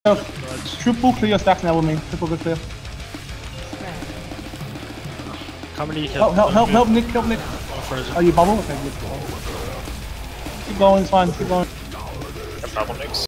Triple clear stacks now with me. Triple good clear. Comedy Help Nick, help Nick. Oh, you bubble? Okay, good. Keep going, it's fine, keep going. Bubble Nicks.